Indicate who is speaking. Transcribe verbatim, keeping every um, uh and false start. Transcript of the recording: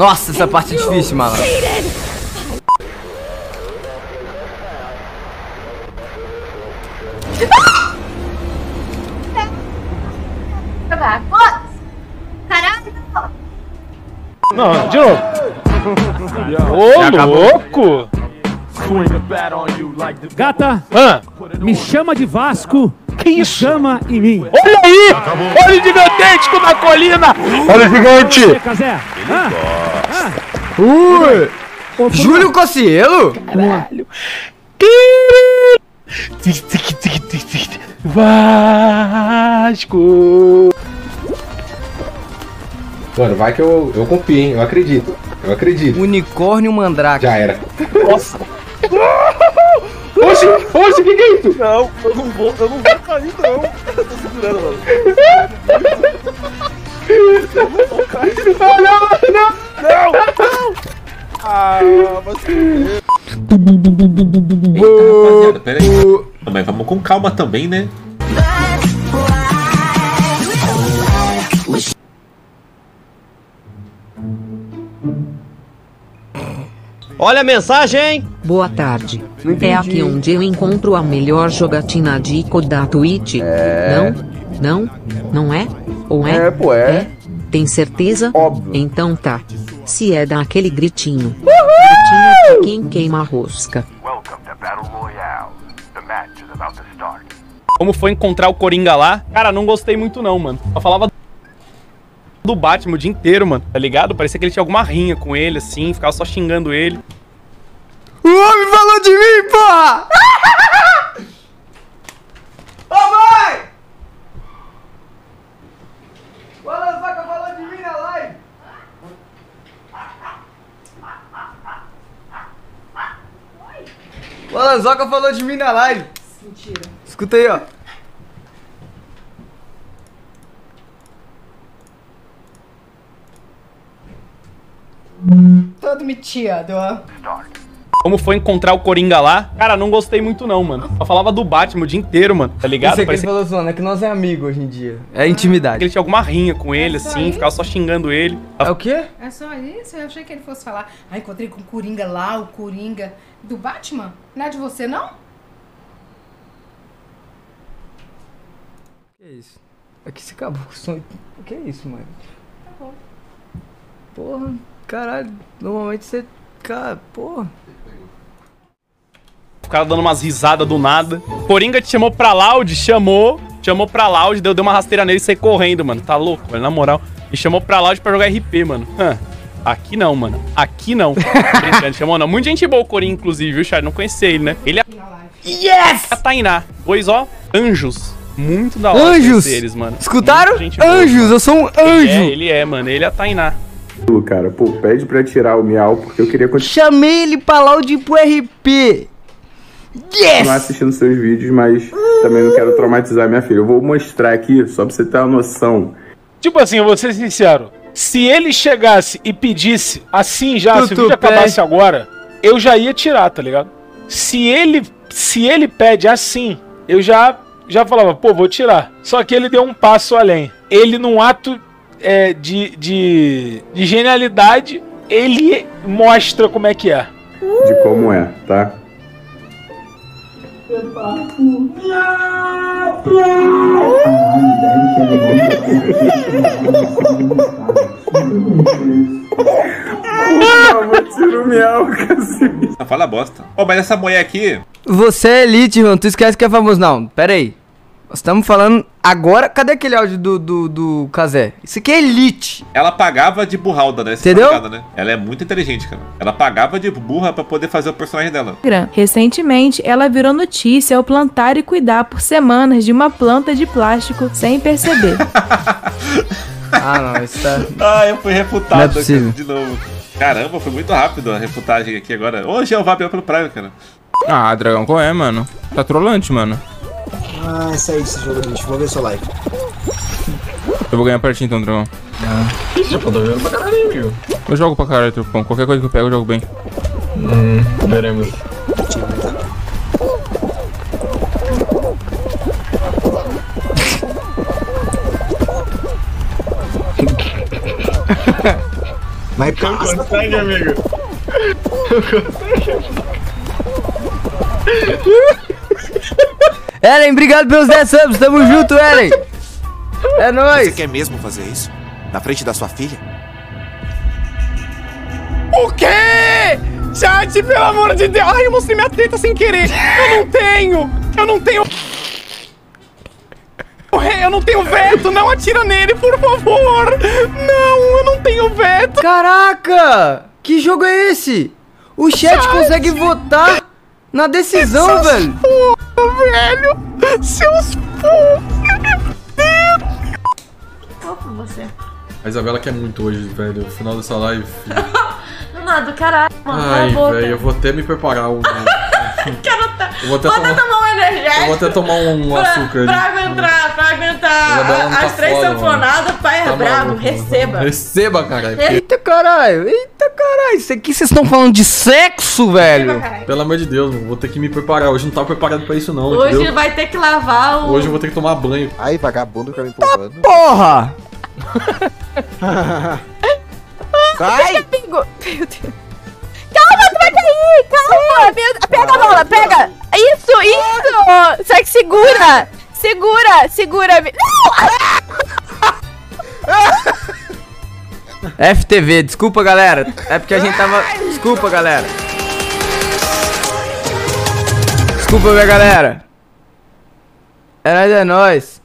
Speaker 1: Nossa, essa parte é difícil, mano.
Speaker 2: Caralho!
Speaker 3: Não, de novo. Ô, louco!
Speaker 4: Gata,
Speaker 3: ah.
Speaker 4: me chama de Vasco.
Speaker 3: Que isso?
Speaker 4: Chama em mim.
Speaker 3: Olha aí! Olha o gigantesco na colina! Olha o gigante!
Speaker 4: Ah.
Speaker 1: Ah. Ui! Júlio Cossielo?
Speaker 3: Caralho! Vasco!
Speaker 5: Mano, vai que eu, eu confio, hein? Eu acredito. Eu acredito.
Speaker 1: Unicórnio Mandrake.
Speaker 5: Já era.
Speaker 3: Nossa!
Speaker 5: Oxi, oxi, o que, que é isso?
Speaker 6: Não, eu não vou, eu não vou cair, não. Eu tô segurando, mano. Eu não vou cair.
Speaker 5: Ah, não, não,
Speaker 6: não, não. Ah, mas que...
Speaker 7: Eita, rapaziada, pera aí. Mas vamos com calma também, né?
Speaker 8: Olha a mensagem!
Speaker 9: Boa tarde. É aqui onde eu encontro a melhor jogatina de da Twitch.
Speaker 10: É.
Speaker 9: Não? Não? Não é? Ou é?
Speaker 10: É, pô, é.
Speaker 9: Tem certeza?
Speaker 10: Óbvio.
Speaker 9: Então tá. Se é daquele gritinho. Gritinho de quem queima a rosca.
Speaker 11: Como foi encontrar o Coringa lá? Cara, não gostei muito não, mano. Eu falava do Batman o dia inteiro, mano, tá ligado? Parecia que ele tinha alguma rinha com ele, assim, ficava só xingando ele.
Speaker 1: O homem falou de mim, porra! Ô, mãe! O Alanzoca falou de mim na live! O Alanzoca falou de mim na live!
Speaker 12: Mentira.
Speaker 1: Escuta aí, ó.
Speaker 12: Todo metido, ó.
Speaker 11: Como foi encontrar o Coringa lá? Cara, não gostei muito não, mano. Eu falava do Batman o dia inteiro, mano, tá ligado?
Speaker 1: Isso é que ele
Speaker 11: Parecia
Speaker 1: falou zoando, é que nós é amigo hoje em dia. É intimidade.
Speaker 11: que ele tinha alguma rinha com ele,
Speaker 12: É só
Speaker 11: assim,
Speaker 12: isso?
Speaker 11: ficava só xingando ele.
Speaker 1: É o quê?
Speaker 12: É só isso? Eu achei que ele fosse falar. Ah, encontrei com o Coringa lá, o Coringa do Batman. Não é de você, não?
Speaker 1: Que isso? É que você acabou com o sonho. O que é isso, mano?
Speaker 12: Tá bom.
Speaker 1: Porra, caralho. Normalmente você. Cara, porra.
Speaker 11: O cara dando umas risadas do nada. Coringa te chamou pra loud, chamou. Chamou pra loud, deu, deu uma rasteira nele e saiu correndo, mano. Tá louco, velho, na moral. E chamou pra loud pra jogar R P, mano. Hã. Aqui não, mano. Aqui não. Brincando, chamou não. Muita gente boa o Coringa, inclusive, viu, Charles? Não conhecia ele, né? Ele é...
Speaker 1: Yes!
Speaker 11: A Tainá. Pois, ó, anjos. Muito da hora
Speaker 1: Anjos!
Speaker 11: eles, mano.
Speaker 1: Escutaram?
Speaker 11: Muita gente boa,
Speaker 1: Anjos,
Speaker 11: mano.
Speaker 1: eu sou um anjo!
Speaker 11: Ele é, ele é, mano. Ele é a Tainá.
Speaker 13: Cara, pô, pede pra tirar o miau, porque eu queria continuar
Speaker 1: Chamei ele pra loud pro R P. Yes!
Speaker 13: assistindo seus vídeos, mas também não quero traumatizar minha filha. Eu vou mostrar aqui, só pra você ter uma noção.
Speaker 3: Tipo assim, eu vou ser sincero. Se ele chegasse e pedisse assim já,
Speaker 1: Tu,
Speaker 3: se o
Speaker 1: tu,
Speaker 3: vídeo acabasse
Speaker 1: pede.
Speaker 3: agora, eu já ia tirar, tá ligado? Se ele, se ele pede assim, eu já, já falava, pô, vou tirar. Só que ele deu um passo além. Ele, num ato é, de, de, de genialidade, ele mostra como é que é.
Speaker 13: De como é, tá?
Speaker 7: Ah, vou tirar o miau, cacete. Fala bosta. Ó, oh, mas essa mulher aqui...
Speaker 1: Você é elite, irmão. Tu esquece que é famoso. Não, pera aí. Nós estamos falando agora... Cadê aquele áudio do, do, do Kazé? Isso aqui é elite.
Speaker 7: Ela pagava de burralda, né? Você
Speaker 1: Entendeu?
Speaker 7: tá ligado, né? Ela é muito inteligente, cara. Ela pagava de burra pra poder fazer o personagem dela.
Speaker 14: Recentemente, ela virou notícia ao plantar e cuidar por semanas de uma planta de plástico sem perceber.
Speaker 1: Ah, não, isso tá...
Speaker 7: Ah, eu fui refutado,
Speaker 1: Não é possível.
Speaker 7: cara, de novo. Caramba, foi muito rápido a refutagem aqui agora. Ô, Jeová, veio pelo Prime, cara.
Speaker 15: Ah, Dragão, qual é, mano? Tá trolante, mano.
Speaker 16: Ah, essa aí, esse jogo, gente. Vou ver seu like.
Speaker 15: Eu vou ganhar a partida então, Dragão.
Speaker 16: Ah. Isso, eu tô jogando pra caralho, amigo.
Speaker 15: Eu jogo pra caralho, Trupão. Qualquer coisa que eu pego, eu jogo bem.
Speaker 16: Hum, veremos. Mas passa,
Speaker 6: Não consegue, amigo.
Speaker 1: Ellen, obrigado pelos dez subs, tamo junto, Ellen. É nóis.
Speaker 10: Você quer mesmo fazer isso? Na frente da sua filha?
Speaker 11: O quê? Chat, pelo amor de Deus. Ai, eu mostrei minha teta sem querer. Eu não tenho. Eu não tenho... Eu não tenho veto. Não atira nele, por favor. Não, eu não tenho veto.
Speaker 1: Caraca, que jogo é esse? O chat, chat. consegue votar na decisão, seus velho.
Speaker 11: Porra, velho. Seus porra.
Speaker 17: Vou por você.
Speaker 18: A Isabela quer muito hoje, velho. No final dessa live.
Speaker 17: Do nada, caralho, mano.
Speaker 18: Ai, velho, eu vou até me preparar um.
Speaker 17: Quero tá...
Speaker 18: Eu vou até
Speaker 17: vou
Speaker 18: tomar...
Speaker 17: tomar um energético.
Speaker 18: Eu vou até tomar um
Speaker 17: pra,
Speaker 18: açúcar
Speaker 17: pra
Speaker 18: ali.
Speaker 17: aguentar, pra aguentar
Speaker 18: tá
Speaker 17: as três
Speaker 18: foda,
Speaker 17: sanfonadas, pai é
Speaker 18: tá
Speaker 17: brabo,
Speaker 18: maluco,
Speaker 17: receba.
Speaker 18: Receba, caralho.
Speaker 1: Eita caralho, eita caralho. Isso aqui vocês estão falando de sexo, velho?
Speaker 17: Receba,
Speaker 18: pelo amor de Deus, mano, vou ter que me preparar. Hoje não tava preparado pra isso, não.
Speaker 17: Hoje
Speaker 18: entendeu?
Speaker 17: vai ter que lavar o.
Speaker 18: Hoje eu vou ter que tomar banho.
Speaker 16: Aí, vagabundo, quer me empurrando.
Speaker 1: Tá porra!
Speaker 17: Sai! Meu Deus. Calma, tu vai cair! Calma! Pega a bola, pega! Isso, isso! Só que segura! Segura, segura! Não!
Speaker 1: F T V, desculpa, galera. É porque a gente tava... Desculpa, galera. Desculpa, minha galera. É nóis, é nóis.